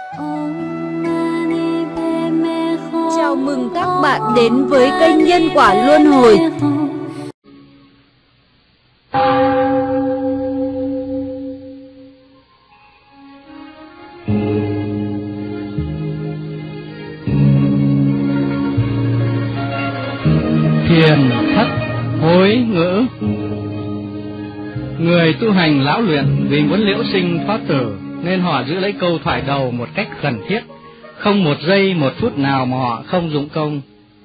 Chào mừng các bạn đến với kênh Nhân Quả Luân Hồi. Thiền thất hối ngữ. Người tu hành lão luyện vì muốn liễu sinh thoát tử nên họ giữ lấy câu thoại đầu một cách khẩn thiết, không một giây một phút nào mà họ không dụng công.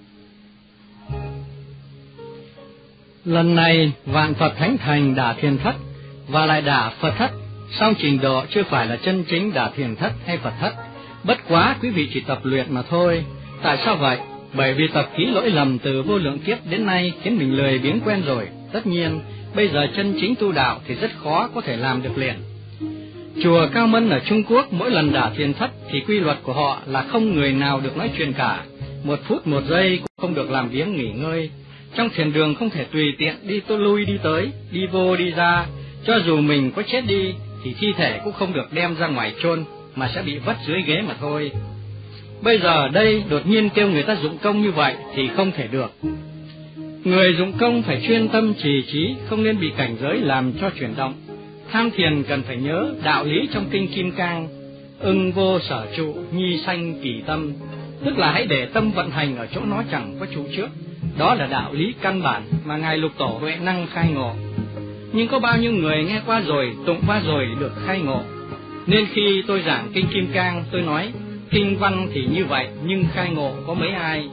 Lần này vạn Phật thánh thành đả thiền thất và lại đả Phật thất, song trình độ chưa phải là chân chính đả thiền thất hay Phật thất. Bất quá quý vị chỉ tập luyện mà thôi. Tại sao vậy? Bởi vì tập kỹ lỗi lầm từ vô lượng kiếp đến nay khiến mình lười biếng quen rồi. Tất nhiên bây giờ chân chính tu đạo thì rất khó có thể làm được liền. Chùa Cao Mân ở Trung Quốc mỗi lần đả thiền thất thì quy luật của họ là không người nào được nói chuyện cả, một phút một giây cũng không được làm biếng nghỉ ngơi. Trong thiền đường không thể tùy tiện đi lui đi tới, đi vô đi ra. Cho dù mình có chết đi thì thi thể cũng không được đem ra ngoài chôn, mà sẽ bị vất dưới ghế mà thôi. Bây giờ đây đột nhiên kêu người ta dụng công như vậy thì không thể được. Người dụng công phải chuyên tâm trì trí, không nên bị cảnh giới làm cho chuyển động. Tham thiền cần phải nhớ đạo lý trong kinh Kim Cang: ưng vô sở trụ, nhi sanh kỳ tâm, tức là hãy để tâm vận hành ở chỗ nó chẳng có trụ trước. Đó là đạo lý căn bản mà Ngài Lục Tổ Huệ Năng khai ngộ. Nhưng có bao nhiêu người nghe qua rồi, tụng qua rồi được khai ngộ. Nên khi tôi giảng kinh Kim Cang, tôi nói kinh văn thì như vậy, nhưng khai ngộ có mấy ai.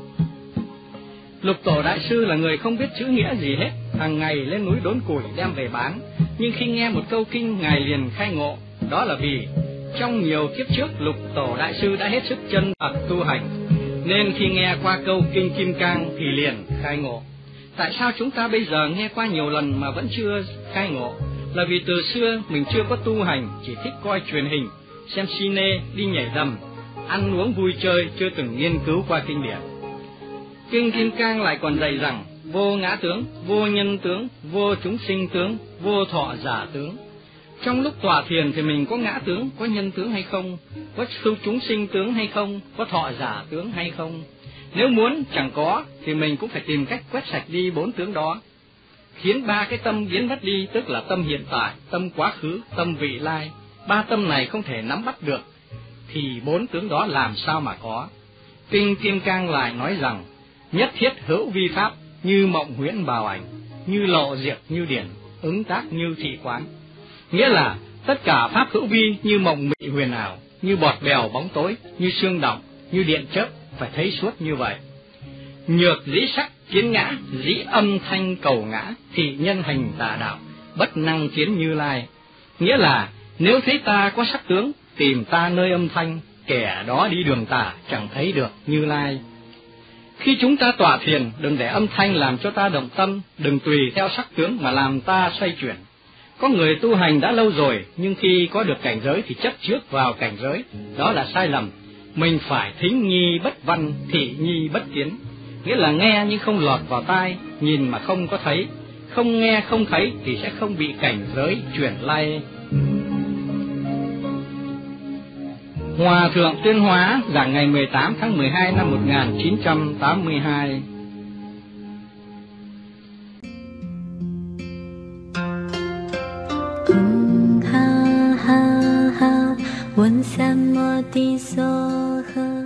Lục Tổ Đại Sư là người không biết chữ nghĩa gì hết, hàng ngày lên núi đốn củi đem về bán. Nhưng khi nghe một câu kinh, Ngài liền khai ngộ. Đó là vì trong nhiều kiếp trước Lục Tổ Đại Sư đã hết sức chân thật tu hành, nên khi nghe qua câu kinh Kim Cang thì liền khai ngộ. Tại sao chúng ta bây giờ nghe qua nhiều lần mà vẫn chưa khai ngộ? Là vì từ xưa mình chưa có tu hành, chỉ thích coi truyền hình, xem cine, đi nhảy đầm, ăn uống vui chơi, chưa từng nghiên cứu qua kinh điển. Kinh Kim Cang lại còn dạy rằng vô ngã tướng, vô nhân tướng, vô chúng sinh tướng, vô thọ giả tướng. Trong lúc tọa thiền thì mình có ngã tướng, có nhân tướng hay không? Có chúng sinh tướng hay không? Có thọ giả tướng hay không? Nếu muốn chẳng có thì mình cũng phải tìm cách quét sạch đi 4 tướng đó, khiến 3 cái tâm biến mất đi, tức là tâm hiện tại, tâm quá khứ, tâm vị lai. 3 tâm này không thể nắm bắt được thì 4 tướng đó làm sao mà có. Kinh Kim Cang lại nói rằng nhất thiết hữu vi pháp, như mộng huyễn bào ảnh, như lộ diệt như điển, ứng tác như thị quán. Nghĩa là tất cả pháp hữu vi như mộng mị huyền ảo, như bọt bèo bóng tối, như sương động, như điện chớp, phải thấy suốt như vậy. Nhược dĩ sắc kiến ngã, dĩ âm thanh cầu ngã, thì nhân hành tà đạo, bất năng kiến Như Lai. Nghĩa là nếu thấy ta có sắc tướng, tìm ta nơi âm thanh, kẻ đó đi đường tà, chẳng thấy được Như Lai. Khi chúng ta tọa thiền, đừng để âm thanh làm cho ta động tâm, đừng tùy theo sắc tướng mà làm ta xoay chuyển. Có người tu hành đã lâu rồi, nhưng khi có được cảnh giới thì chấp trước vào cảnh giới, đó là sai lầm. Mình phải thính nhi bất văn, thị nhi bất kiến, nghĩa là nghe nhưng không lọt vào tai, nhìn mà không có thấy, không nghe không thấy thì sẽ không bị cảnh giới chuyển lay. Hòa Thượng Tuyên Hóa giảng ngày 18 tháng 12 năm 1982. Ha ha ha, 问三摩地所呵。